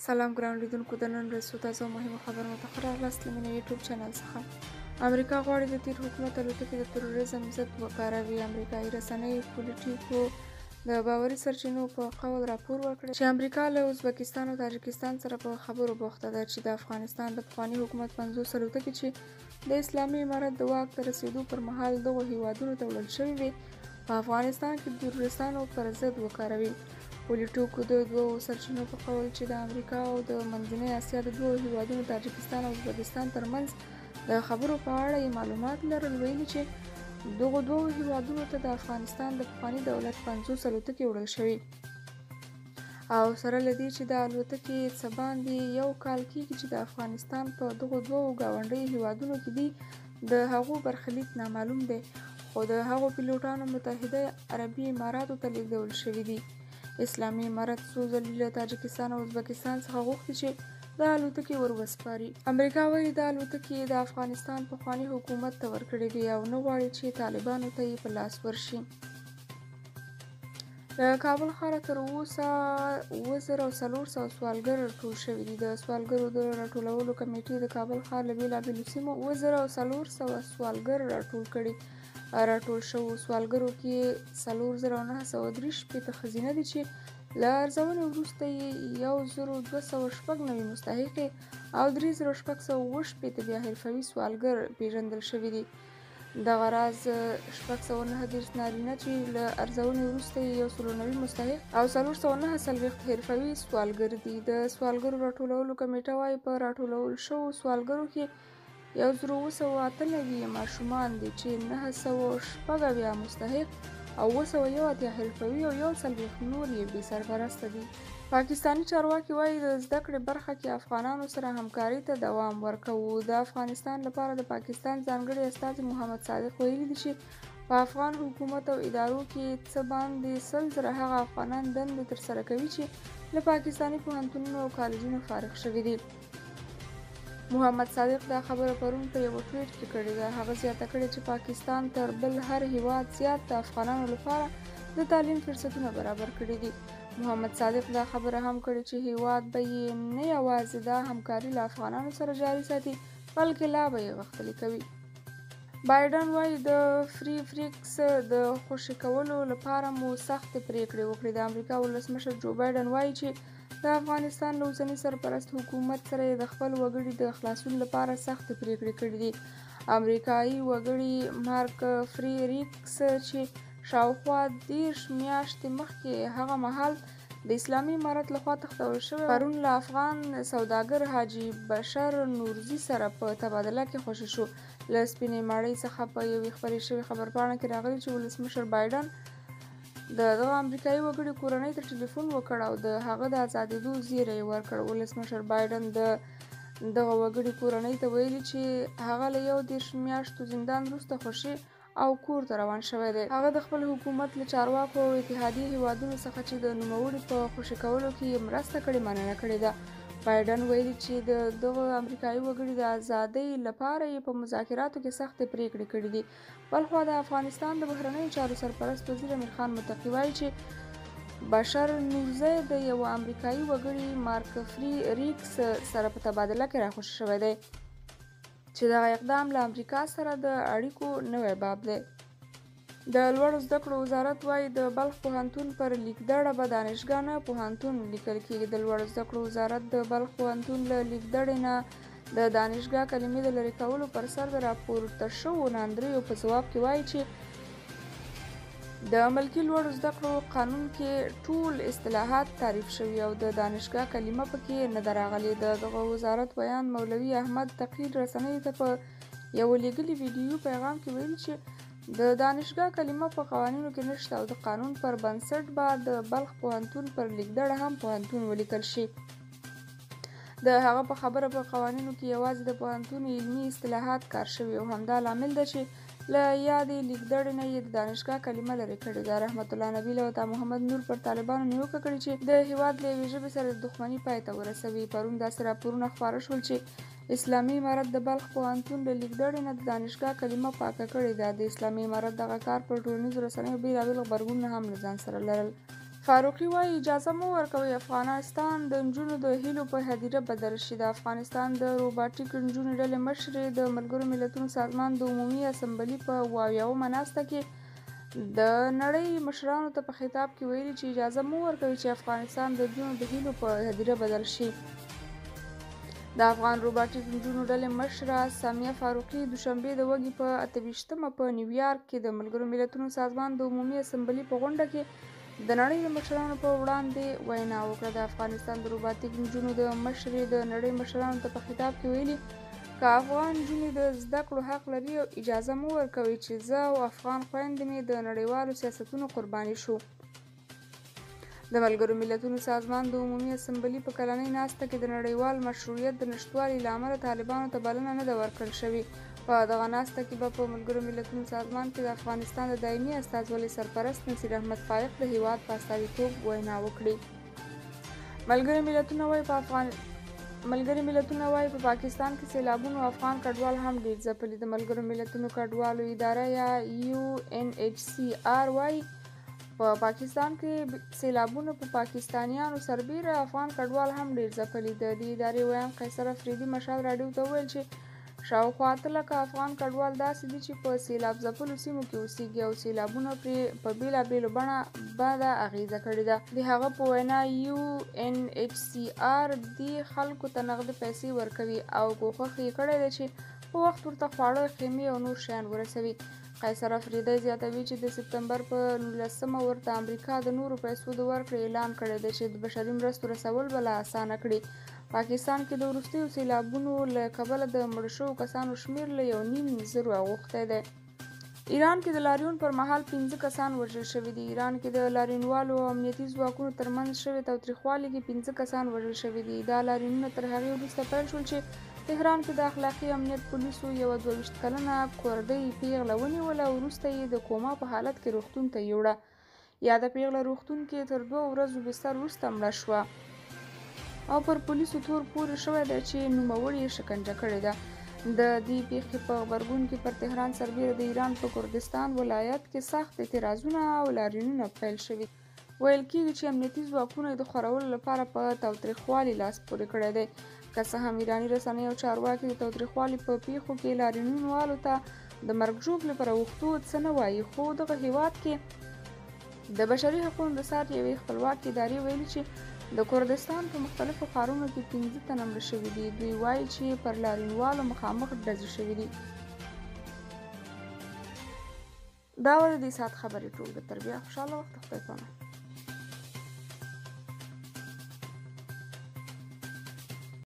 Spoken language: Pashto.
سلام ګران لیدونکو، د نن ورځې تازه مهمو خبرونو ته ښه راغلاست له مینه یوټیوب چینل څخه. امریکا غواړي د تیر حکومت الوتکې د تروریزم ضد وکاروي. امریکایي رسنۍ پولیټیکو د باوري سرچینو په قول راپور ورکړی چې امریکا له ازبکستان او تاجکستان سره په خبرو بوخته ده چې د افغانستان د پخواني حکومت 50 الوتکې چې د اسلامي امارت د واک ته رسېدو پر مهال دغو هیوادونو ته وړل شوې وې په افغانستان کې د تروریستانو پر ضد وکاروي. پولیټیکو د دوو سرچینو په قول چې د امریکا او د منځنۍ اسیا د دوو هیوادونو تاجکستان او ازبکستان ترمنځ د خبرو په اړه یې معلومات لرل، ویلي چې دغو دوو هیوادونو ته د افغانستان د پخواني دولت 50 الوتکې وړل شوي او سره له دې چې د الوتکې څه باندې یو کال کېږي چې د افغانستان په دغو دوو ګاونډیو هیوادونو کې دي، د هغو برخلیک نامعلوم دی، خو د هغو پیلوټانو متحده عربي اماراتو ته لیږدول شوي دي. اسلامي امارت څو ځلې له تاجکستان او ازبکستان څخه غوښتي چې دا الوتکې ور وسپاري. امریکا وایي دا الوتکې د افغانستان پخواني حکومت ته ورکړې دي او نه غواړي چې طالبانو ته یې په لاس ورشي. له کابل ښاره تر اوسه 7400 سوالګر راټول شوي دي. د سوالګرو د راټولولو کمیټې د کابل ښار له بېلابېلو سیمو 7400 سوالګر راټول شوو سوالګرو کې 4903 ښځینه دي چې له ارزونې وروسته یې 1296 مستحقې او 3618 بیا حرفوي سوالګر پیژندل شوي دي. دغه راز 639 نارینه چې له ارزونې وروسته یې 190 مستحق او 449 حرفوي سوالګر دي. د سوالګرو راټولولو کمیټه وایي په راټولول شوو سوالګرو کې 1798 ماشومان دي چې 906 مستحق او 201 حرفوي او 140 نور یې بې سرپرسته دي. پاکستاني چارواکي وایي د زده کړې برخه کې افغانانو سره همکاري ته دوام ورکوو. د افغانستان لپاره د پاکستان ځانګړي استازي محمد صادق ویلي دي چې په افغان حکومت او ادارو کې څه باندې 100,000 هغه افغانان دندې ترسره کوي چې له پاکستاني پوهنتونونو او کالجونو فارغ شوي دي. محمد صادق دا خبره پرون په یو ټویټ کې کړې ده. هغه زیاته کړې چې پاکستان تر بل هر هیواد زیات د افغانانو لپاره د تعلیم فرصتونه برابر کړي دي. محمد صادق دا خبره هم کړې چې هیواد به یې نه یوازې دا همکاري له افغانانو سره جاري ساتي بلکې لا به یې غښتلي کوي. بایډن وایي د فری فریکس د خوشي کولو لپاره مو سختې پریکړې وکړې. د امریکا ولسمشر جو بایډن وایي چې د افغانستان له اوسني سرپرست حکومت سره یې د خپل وګړي د خلاصون لپاره سختې پریکړې کړې دي. امریکایي وګړي مارک فری ریکس چې شاوخوا 10 میاشتې مخکې هغه مهال د اسلامي امارت لخوا تښتول شوی پرون له افغان سوداګر حاجي بشر نورزي سره په تبادله کې خوشي شو. له سپینې ماڼۍ څخه په یوې خپرې شوې خبرپاڼه کې راغلي چې ولسمشر بایډن دغه امریکایي وګړي کورنۍ ته ټلیفون وکړ او د هغه د ازادېدو زیری یې ورکړ. ولسمشر بایډن دغه وګړي کورنۍ ته ویلي چې هغه له 11 میاشتو زندان وروسته خوشي او کور ته روان شوی دی. هغه د خپل حکومت له چارواکو او اتحادیې هیوادونو څخه چې د نوموړي په خوشي کولو کې مرسته کړې مننه کړې ده. بایډن ویلي چې دغه امریکایي وګړي د ازادۍ لپاره یې په مذاکراتو کې سختې پریکړې کړې دي. بلخوا د افغانستان د بهرنیو چارو سرپرست وزیر امیر خان متقي وایي چې بشر نورزي د یو امریکایي وګړي مارک فری ریکس سره په تبادله کې راخوشي شوی دی چې دغه اقدام له امریکا سره د اړیکو نوی باب دی. د لوړو زده کړو وزارت وایي د بلخ پوهنتون پر لیکدړه به دانشګاه نه پوهنتون لیکل کېږي. د لوړو زده کړو وزارت د بلخ پوهنتون له لیکدړې نه د دانشګاه کلمې د لرې کولو پر سر د راپورته شوو ناندریو په ځواب کې وایي چې د ملکي لوړو زده کړو قانون کې ټول اصطلاحات تعریف شوي او د دانشګاه کلمه پکې نه ده راغلې. دغه وزارت بیان مولوي احمد تقي رسنیو ته په یو لیږلي ویډیو پیغام کې ویلي چې د دانشګاه کلمه په قوانینو کې نشته او د قانون پر بنسټ به د بلخ پوهنتون پر لیکدړه هم پوهنتون ولیکل شي. د هغه په خبره په قوانینو کې یوازې د پوهنتون علمي اصطلاحات کار شوي او همدا لامل ده چې له یادې لیکدړې نه یې د دانشګاه کلمه لرې کړې ده. رحمت الله نبیل او عطا محمد نور پر طالبانو نیوکه کړې چې د هیواد له یوې ژبې سره د دښمني پای ته ورسوي. پرون داسې راپورونه خپاره شول چې اسلامي امارت د بلخ پوهنتون له لیکدړې نه د دانشګاه کلمه پاکه کړې ده. د اسلامي امارت دغه کار پر ټولنیزو رسنیو بېلابېل غبرګونونه هم له ځان سره لرل. فاروقي وایي اجازه مه ورکوئ افغانستان د نجونو د هیلو په هدیره بدل شي. د افغانستان د روباټیک نجونو ډلې مشرې د ملګرو ملتونو سازمان د عمومي اسمبلي په 78مه ناسته کې د نړۍ مشرانو ته په خطاب کې ویلي چې اجازه مه ورکوئ چې افغانستان د نجونو د هیلو په هدیره بدل شي. د افغان روباټیک نجونو ډلې مشره سامیه فاروقي دوشنبې د وږي په 28مه په نیویارک کې د ملګرو ملتونو سازمان د عمومي اسمبلي په غونډه کې د نړۍ د مشرانو په وړاندې وینا وکړه. د افغانستان د روباټیک نجونو د مشرې د نړۍ مشرانو ته په خطاب کې ویلي که افغان نجونې د زده کړو حق لري اجازه مه ورکوئ چې زه او افغان خویندې مې د نړیوالو سیاستونو قرباني شو. د ملګرو ملتونو سازمان د عمومي اسمبلي په کلنۍ ناسته کې د نړیوال مشروعیت د نشتوالي له امله طالبانو ته بلنه نه ده ورکړل شوې. په دغه ناسته کې به په ملګرو ملتونو سازمان کې د افغانستان د دایمي استازولۍ سرپرست نصیر احمد فایق د هیواد په استازیتوب وینا وکړي. ملګري ملتونه وایي په پاکستان کې سیلابونو افغان کډوال هم ډېر ځپلي. د ملګرو ملتونو کډوالو اداره یا UNHCR وایي په پاکستان کې سیلابونو په پاکستانیانو سربیره افغان کډوال هم ډېر ځپلي. د دې ادارې ویاند قیصر افریدي مشال راډیو ته وویل چې شاوخوا 8 لکه افغان کډوال داسې دي چې په سیلاب ځپلو سیمو کې اوسېږي او سیلابونو پرې په بېلابېلو بڼه بده اغیزه کړې ده. د هغه په وینا UNHCR دې خلکو ته نغدي پیسې ورکوي او کوښښ یې کړی دی چې په وخت ورته خواړه، خیمې او نور شیان ورسوي. قیصر افریدی زیاتوي چې د سپتمبر په 19مه ورته امریکا د نورو پیسو د ورکړې اعلان کړی دی چې د بشري مرستو رسول به لا اسانه کړي. پاکستان کې د وروستیو سیلابونو له کبله د مړ شوو کسانو شمېر له 1.5 اوښتی دی. ایران کې د لاریون پر مهال 15 کسان وژل شوي دي. ایران کې د لاریونوالو او امنیتي ځواکونو ترمنځ شوې تاوتریخوالي کې 15 کسان وژل شوي دي. دا لاریونونه تر هغې وروسته پیل شول چې تهران کې د اخلاقي امنیت پولیسو یوه 22 کلنه کورډۍ پیغله ونیوله او وروسته یې د کوما په حالت کې روغتون ته یوړه. یاده پیغله روغتون کې تر 2 ورځو بستر وروسته مړه شوه او پر پولیسو تور پورې شوی دی چې نوموړې یې شکنجه کړې ده. د دې پیښې په غبرګون کې پر تهران سربیره د ایران په کردستان ولایت کې سخت اعتراضونه او لاریونونه پیل شوي. ویل کېږي چې امنیتي ځواکونو د خورولو لپاره په تاوتریخوالي لاس پورې کړی دی. که څه هم ایراني رسنۍ او چارواکي د تاوتریخوالي په پیښو کې لاریونوالو ته د مرګ ژوبلې پر اوښتو څه نه وایي، خو دغه هیواد کې د بشري حقوقو د سار یوې خپلواکې ادارې ویلي چې د کردستان په مختلفو ښارونو کې 15 تنه مړه شوي دي. دوی وایي چې پر لاریونوالو مخامخ ډزې شوي دي. دا و د دې ساعت خبرې ټولګه. تر بیا خوشحاله وخت. خدای پامان.